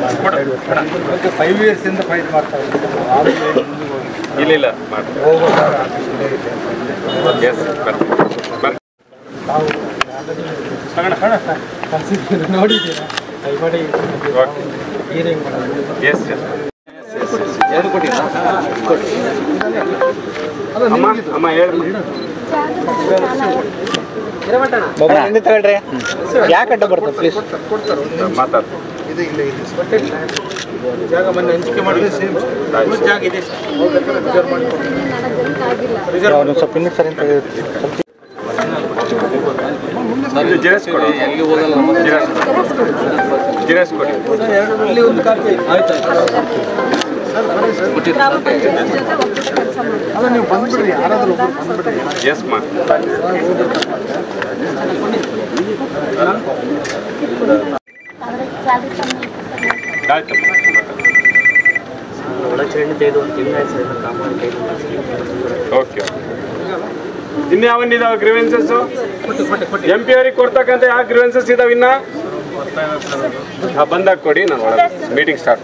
5 years ಇಂದ fight ಮಾಡ್ತಾ ಇದ್ದೀವಿ. ಇಲ್ಲ ನೋಡಿದ್ದೀರಾ ಕೈವಾಡಿ ಹೀರಿಂಗ್ ಎರಡು ಕೊಡಿ ಅಮ್ಮ ತಗೊಳ್ರಿ ಯಾಕೆ ಅಡ್ಡ ಬರ್ತದೆ ಪ್ಲೀಸ್ ಮಾತಾಡ್ತಾರೆ ಜಾಗ ಮೊನ್ನೆ ಹಂಚಿಕೆ ಮಾಡಿದ್ರೆ ಸೇಮ್ ಜಾಗ ಇದೆ ಸ್ವಲ್ಪ ಇನ್ನೂ ಸರಿ ಅಂತ ಜಿರಾಕ್ಸ್ ಕೊಡಿ ಎಲ್ಲಿ ಹೋಗಲ್ಲ ಜಿರಾಕ್ಸ್ ಕೊಡಿ ಅಲ್ಲಿ ಒಂದು ಕಾಪಿ ಆಯ್ತು ಅಲ್ಲ ನೀವು ಬಂದ್ಬಿಡ್ರಿ ಯಾರಾದ್ರೂ ಒಬ್ಬರು ಬಂದ್ಬಿಡ್ರಿ ಎಸ್ ಮಾ ಓಕೆ ಇನ್ಯಾವನ್ನಿದಾವೆ ಗ್ರೀವೆನ್ಸಸ್ MP ಅವ್ರಿಗೆ ಕೊಡ್ತಕ್ಕಂಥ ಯಾವ ಗ್ರೀವೆನ್ಸಸ್ ಇದಾವೆ ಇನ್ನ ಬಂದಾಗ ಕೊಡಿ ನಾನು ಮೀಟಿಂಗ್ ಸ್ಟಾರ್ಟ್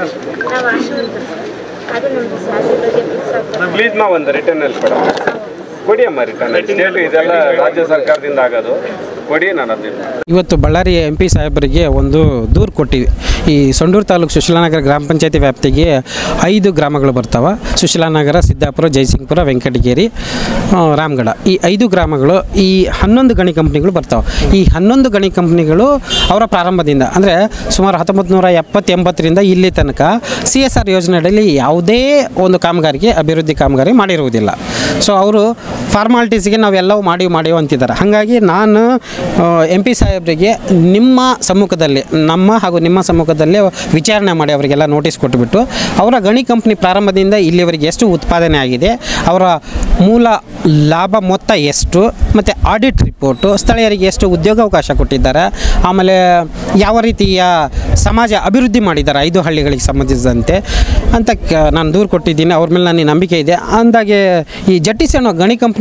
ಪ್ಲೀಸ್ ನಾವು ಒಂದು ರಿಟರ್ನ್ ಅಲ್ಲಿ ಕೊಡಿ ಅಮ್ಮ ರಿಟರ್ನ್ ಸ್ಟೇಟ್ ಇದೆಲ್ಲ ರಾಜ್ಯ ಸರ್ಕಾರದಿಂದ ಆಗೋದು ಕೊಡಿ ನಾನು ಅದನ್ನ ಇವತ್ತು ಬಳ್ಳಾರಿ MP ಸಾಹೇಬರಿಗೆ ಒಂದು ದೂರು ಕೊಟ್ಟಿವಿ. ಈ ಸಂಡೂರು ತಾಲೂಕು ಸುಶೀಲಾನಗರ ಗ್ರಾಮ ಪಂಚಾಯತಿ ವ್ಯಾಪ್ತಿಗೆ 5 ಗ್ರಾಮಗಳು ಬರ್ತಾವೆ. ಸುಶೀಲಾನಗರ, ಸಿದ್ದಾಪುರ, ಜಯಸಿಂಗಪುರ, ವೆಂಕಟಗಿರಿ, ರಾಮಗಢ. ಈ 5 ಗ್ರಾಮಗಳು ಈ 11 ಗಣಿ ಕಂಪ್ನಿಗಳು ಬರ್ತಾವೆ. ಈ 11 ಗಣಿ ಕಂಪ್ನಿಗಳು ಅವರ ಪ್ರಾರಂಭದಿಂದ ಅಂದರೆ ಸುಮಾರು 1970-80ರಿಂದ ಇಲ್ಲಿ ತನಕ CSR ಯೋಜನೆಯಲ್ಲಿ ಯಾವುದೇ ಒಂದು ಕಾಮಗಾರಿಗೆ ಅಭಿವೃದ್ಧಿ ಕಾಮಗಾರಿ ಮಾಡಿರುವುದಿಲ್ಲ. ಸೊ ಅವರು ಫಾರ್ಮಾಲಿಟೀಸ್ಗೆ ನಾವೆಲ್ಲವೂ ಮಾಡಿವು ಅಂತಿದ್ದಾರೆ. ಹಾಗಾಗಿ ನಾನು MP ಸಾಹೇಬರಿಗೆ ನಿಮ್ಮ ಸಮ್ಮುಖದಲ್ಲಿ ಹಾಗೂ ನಿಮ್ಮ ಸಮ್ಮುಖದಲ್ಲೇ ವಿಚಾರಣೆ ಮಾಡಿ ಅವರಿಗೆಲ್ಲ ನೋಟಿಸ್ ಕೊಟ್ಟುಬಿಟ್ಟು ಅವರ ಗಣಿ ಕಂಪ್ನಿ ಪ್ರಾರಂಭದಿಂದ ಇಲ್ಲಿವರೆಗೆ ಎಷ್ಟು ಉತ್ಪಾದನೆ ಆಗಿದೆ, ಅವರ ಮೂಲ ಲಾಭ ಮೊತ್ತ ಎಷ್ಟು, ಮತ್ತು ಆಡಿಟ್ ರಿಪೋರ್ಟು, ಸ್ಥಳೀಯರಿಗೆ ಎಷ್ಟು ಉದ್ಯೋಗಾವಕಾಶ ಕೊಟ್ಟಿದ್ದಾರೆ, ಆಮೇಲೆ ಯಾವ ರೀತಿಯ ಸಮಾಜ ಅಭಿವೃದ್ಧಿ ಮಾಡಿದ್ದಾರೆ 5 ಹಳ್ಳಿಗಳಿಗೆ ಸಂಬಂಧಿಸಿದಂತೆ ಅಂತ ನಾನು ದೂರು ಕೊಟ್ಟಿದ್ದೀನಿ. ಅವ್ರ ಮೇಲೆ ನನಗೆ ನಂಬಿಕೆ ಇದೆ. ಅಂದಾಗೆ ಈ ಜಟ್ಟಿಸಿ ಅನ್ನೋ ಗಣಿ ಕಂಪ್ನಿ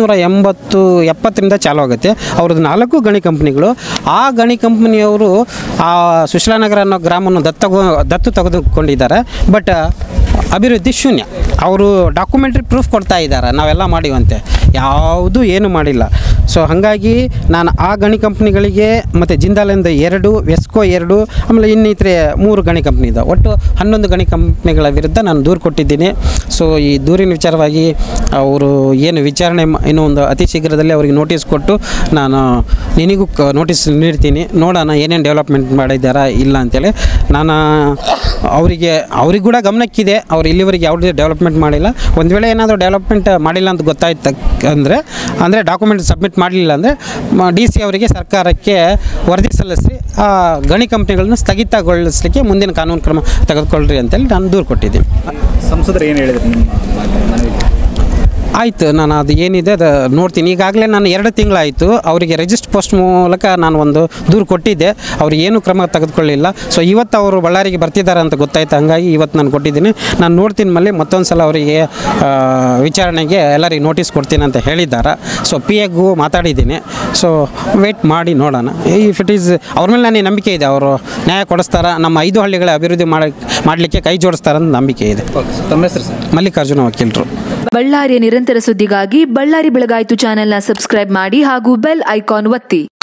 1980-70ರಿಂದ ಚಾಲೂ ಆಗುತ್ತೆ. ಅವ್ರದ್ದು 4 ಗಣಿ ಕಂಪ್ನಿಗಳು. ಆ ಗಣಿ ಕಂಪ್ನಿಯವರು ಆ ಸುಶೀಲಾನಗರ ಅನ್ನೋ ಗ್ರಾಮವನ್ನು ದತ್ತು ತೆಗೆದುಕೊಂಡಿದ್ದಾರೆ. ಬಟ್ ಅಭಿವೃದ್ಧಿ ಶೂನ್ಯ. ಅವರು ಡಾಕ್ಯುಮೆಂಟ್ರಿ ಪ್ರೂಫ್ ಕೊಡ್ತಾ ಇದ್ದಾರೆ ನಾವೆಲ್ಲ ಮಾಡಿವಂತೆ, ಯಾವುದೂ ಏನು ಮಾಡಿಲ್ಲ. ಸೊ ಹಾಗಾಗಿ ನಾನು ಆ ಗಣಿ ಕಂಪ್ನಿಗಳಿಗೆ ಮತ್ತು ಜಿಂದಾಲಿಂದ 2, ವೆಸ್ಕೋ 2, ಆಮೇಲೆ ಇನ್ನಿತರೆ 3 ಗಣಿ ಕಂಪ್ನಿ ಇದೆ. ಒಟ್ಟು 11 ಗಣಿ ಕಂಪ್ನಿಗಳ ವಿರುದ್ಧ ನಾನು ದೂರು ಕೊಟ್ಟಿದ್ದೀನಿ. ಸೊ ಈ ದೂರಿನ ವಿಚಾರವಾಗಿ ಅವರು ಏನು ವಿಚಾರಣೆ ಇನ್ನೂ ಒಂದು ಅತಿ ಶೀಘ್ರದಲ್ಲಿ ಅವರಿಗೆ ನೋಟಿಸ್ ಕೊಟ್ಟು ನಾನು ನಿನಗೂ ನೋಟಿಸ್ ನೀಡ್ತೀನಿ. ನೋಡೋಣ ಏನೇನು ಡೆವಲಪ್ಮೆಂಟ್ ಮಾಡಿದ್ದಾರಾ ಇಲ್ಲ ಅಂತೇಳಿ. ನಾನು ಅವರಿಗೆ ಕೂಡ ಗಮನಕ್ಕಿದೆ. ಅವ್ರು ಇಲ್ಲಿವರೆಗೆ ಯಾವುದೇ ಡೆವಲಪ್ಮೆಂಟ್ ಮಾಡಿಲ್ಲ. ಒಂದು ವೇಳೆ ಏನಾದರೂ ಡೆವಲಪ್ಮೆಂಟ್ ಮಾಡಿಲ್ಲ ಅಂತ ಗೊತ್ತಾಯ್ತು ಅಂದರೆ ಡಾಕ್ಯುಮೆಂಟ್ ಸಬ್ಮಿಟ್ ಮಾಡಲಿಲ್ಲ ಅಂದರೆ DC ಅವರಿಗೆ ಸರ್ಕಾರಕ್ಕೆ ವರದಿ ಸಲ್ಲಿಸಿ ಆ ಗಣಿ ಕಂಪ್ನಿಗಳನ್ನ ಸ್ಥಗಿತಗೊಳಿಸಲಿಕ್ಕೆ ಮುಂದಿನ ಕಾನೂನು ಕ್ರಮ ತೆಗೆದುಕೊಳ್ಳ್ರಿ ಅಂತೇಳಿ ನಾನು ದೂರು ಕೊಟ್ಟಿದ್ದೀನಿ. ಸಂಸದರು ಏನು ಹೇಳಿದ್ರು ಆಯಿತು, ನಾನು ಅದು ಏನಿದೆ ಅದು ನೋಡ್ತೀನಿ. ಈಗಾಗಲೇ ನಾನು 2 ತಿಂಗಳಾಯಿತು ಅವರಿಗೆ ರಿಜಿಸ್ಟರ್ ಪೋಸ್ಟ್ ಮೂಲಕ ನಾನು ಒಂದು ದೂರು ಕೊಟ್ಟಿದ್ದೆ. ಅವ್ರು ಏನೂ ಕ್ರಮ ತೆಗೆದುಕೊಳ್ಳಿಲ್ಲ. ಸೊ ಇವತ್ತು ಅವರು ಬಳ್ಳಾರಿಗೆ ಬರ್ತಿದ್ದಾರೆ ಅಂತ ಗೊತ್ತಾಯ್ತು. ಹಾಗಾಗಿ ಇವತ್ತು ನಾನು ಕೊಟ್ಟಿದ್ದೀನಿ. ನಾನು ನೋಡ್ತೀನಿ ಮೇಲೆ ಮತ್ತೊಂದು ಸಲ ಅವರಿಗೆ ವಿಚಾರಣೆಗೆ ಎಲ್ಲರಿಗೆ ನೋಟಿಸ್ ಕೊಡ್ತೀನಿ ಅಂತ ಹೇಳಿದ್ದಾರೆ. ಸೊ PAಗೂ ಮಾತಾಡಿದ್ದೀನಿ. ಸೊ ವೇಟ್ ಮಾಡಿ ನೋಡೋಣ. ಇಫ್ ಇಟ್ ಈಸ್ ಅವ್ರ ಮೇಲೆ ನನಗೆ ನಂಬಿಕೆ ಇದೆ. ಅವರು ನ್ಯಾಯ ಕೊಡಿಸ್ತಾರೆ, ನಮ್ಮ 5 ಹಳ್ಳಿಗಳ ಅಭಿವೃದ್ಧಿ ಮಾಡಲಿಕ್ಕೆ ಕೈ ಜೋಡಿಸ್ತಾರೆ ಅಂತ ನಂಬಿಕೆ ಇದೆ. ತಮ್ಮ ಹೆಸರು ಸರ್? ಮಲ್ಲಿಕಾರ್ಜುನ ವಕೀಲರು. ಬಳ್ಳಾರಿಯ ನಿರಂತರ ಸುದ್ದಿಗಾಗಿ ಬಳ್ಳಾರಿ ಬೆಳಗಾಯಿತು ಚಾನೆಲ್ನ ಸಬ್ಸ್ಕ್ರೈಬ್ ಮಾಡಿ ಹಾಗೂ ಬೆಲ್ ಐಕಾನ್ ಒತ್ತಿ.